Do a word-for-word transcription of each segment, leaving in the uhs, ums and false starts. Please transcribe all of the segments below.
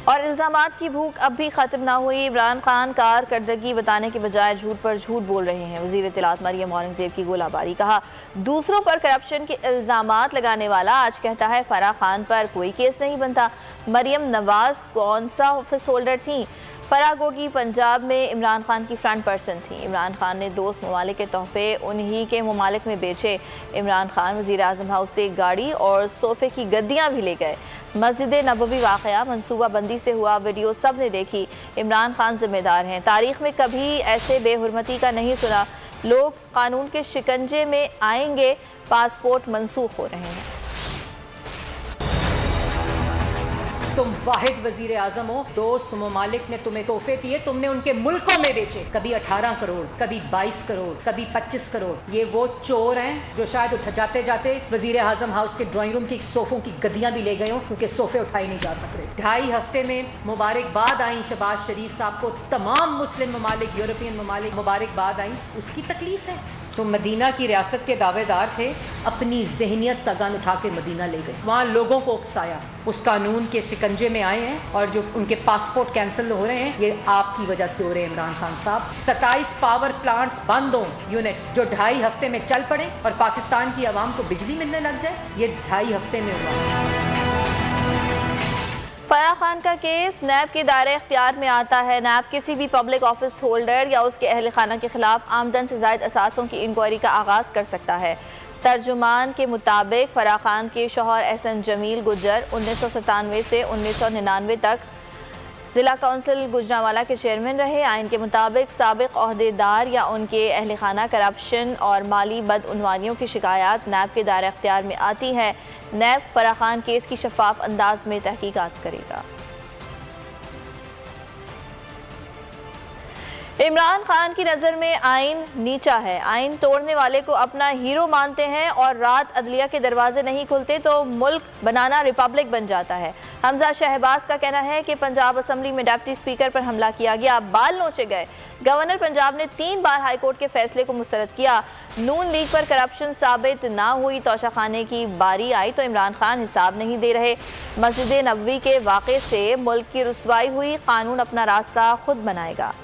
और इल्ज़ामात की भूख अब भी ख़त्म ना हुई। इमरान खान कारकर्दगी बताने के बजाय झूठ पर झूठ बोल रहे हैं। वज़ीर इत्तलात मरियम औरंगज़ेब की गोलाबारी। कहा, दूसरों पर करप्शन के इल्ज़ामात लगाने वाला आज कहता है फराह खान पर कोई केस नहीं बनता। मरियम नवाज कौन सा ऑफिस होल्डर थी? फराह गोगी पंजाब में इमरान खान की फ्रंट पर्सन थी। इमरान खान ने दोस्त ममालिक के तोहफे उन्हीं के ममालिक में बेचे। इमरान खान वज़ीर आज़म हाउस से गाड़ी और सोफ़े की गद्दियाँ भी ले गए। मस्जिद नबवी वाक़या मनसूबा बंदी से हुआ वीडियो सब ने देखी। इमरान खान जिम्मेदार हैं। तारीख़ में कभी ऐसे बेहुरमती का नहीं सुना। लोग कानून के शिकंजे में आएंगे। पासपोर्ट मनसूख हो रहे हैं। तुम वाहिद वजीर आजम हो, दोस्त ममालिक ने तुम्हें तोहफे दिए, तुमने उनके मुल्कों में बेचे। कभी अठारह करोड़, कभी बाईस करोड़, कभी पच्चीस करोड़। ये वो चोर हैं जो शायद उठ जाते जाते वजीर आजम हाउस के ड्राइंग रूम की सोफों की गद्दियां भी ले गए हों, क्योंकि सोफे उठाए नहीं जा सकते। ढाई हफ्ते में मुबारकबाद आई शहबाज शरीफ साहब को, तमाम मुस्लिम ममालिक, यूरोपियन ममालिक मुबारकबाद आई। उसकी तकलीफ है। तो मदीना की रियासत के दावेदार थे, अपनी जहनियत का गन उठा के मदीना ले गए, वहाँ लोगों को उकसाया, उस कानून के शिकंजे में आए हैं। और जो उनके पासपोर्ट कैंसिल हो रहे हैं, ये आपकी वजह से हो रहे हैं इमरान खान साहब। सत्ताईस पावर प्लांट्स बंद हों, यूनिट्स जो ढाई हफ्ते में चल पड़े और पाकिस्तान की आवाम को बिजली मिलने लग जाए, ये ढाई हफ्ते में हुआ। फराह खान का केस नैब के दायरे इख्तियार में आता है। नैब किसी भी पब्लिक ऑफिस होल्डर या उसके अहल खाना के खिलाफ आमदन से ज़ायद असासों की इंक्वायरी का आगाज़ कर सकता है। तर्जुमान के मुताबिक फराह खान के शौहर एहसन जमील गुज्जर उन्नीस सौ सतानवे से उन्नीस सौ निन्यानवे तक ज़िला कौंसिल गुजरांवाला के चेयरमैन रहे। आइन के मुताबिक साबिक ओहदेदार या उनके अहल खाना करप्शन और माली बदउनवानियों की शिकायत नैब के दायरे इख्तियार में आती है। नैब फराह खान केस की शफाफ अंदाज में तहकीकात करेगा। इमरान खान की नज़र में आइन नीचा है। आइन तोड़ने वाले को अपना हीरो मानते हैं और रात अदलिया के दरवाजे नहीं खुलते तो मुल्क बनाना रिपब्लिक बन जाता है। हमजा शहबाज का कहना है कि पंजाब असम्बली में डिप्टी स्पीकर पर हमला किया गया, बाल नोचे गए। गवर्नर पंजाब ने तीन बार हाईकोर्ट के फैसले को मुस्तरद किया। नून लीग पर करप्शन साबित ना हुई, तोशाखाने की बारी आई तो इमरान खान हिसाब नहीं दे रहे। मस्जिद नबवी के वाक़े से मुल्क की रुसवाई हुई, कानून अपना रास्ता खुद बनाएगा।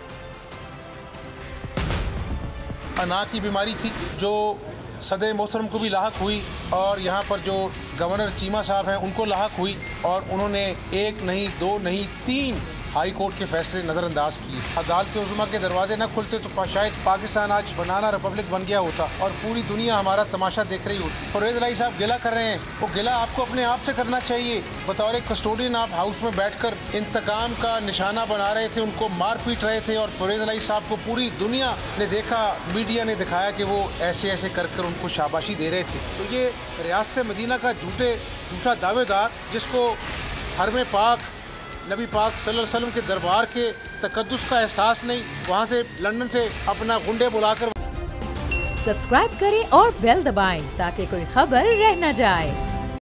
अना की बीमारी थी जो सदर मोहतरम को भी लाहक हुई और यहाँ पर जो गवर्नर चीमा साहब हैं उनको लाहक हुई, और उन्होंने एक नहीं, दो नहीं, तीन हाई कोर्ट के फैसले नज़रअंदाज किए। अदालत उज़्मा के दरवाजे न खुलते तो शायद पाकिस्तान आज बनाना रिपब्लिक बन गया होता और पूरी दुनिया हमारा तमाशा देख रही होती। परवेज़ इलाही साहब गिला कर रहे हैं, वो गिला आपको अपने आप से करना चाहिए। बतौर एक कस्टोडियन आप हाउस में बैठकर इंतकाम का निशाना बना रहे थे, उनको मार पीट रहे थे, और परवेज़ इलाही साहब को पूरी दुनिया ने देखा, मीडिया ने दिखाया कि वो ऐसे ऐसे कर कर उनको शाबाशी दे रहे थे। तो ये रियासत मदीना का झूठे झूठा दावेदार, जिसको हरम पाक नबी पाक सल्लल्लाहु अलैहि वसल्लम के दरबार के तकद्दुस का एहसास नहीं, वहाँ से लंदन से अपना गुंडे बुलाकर। सब्सक्राइब करें और बेल दबाएं ताकि कोई खबर रह न जाए।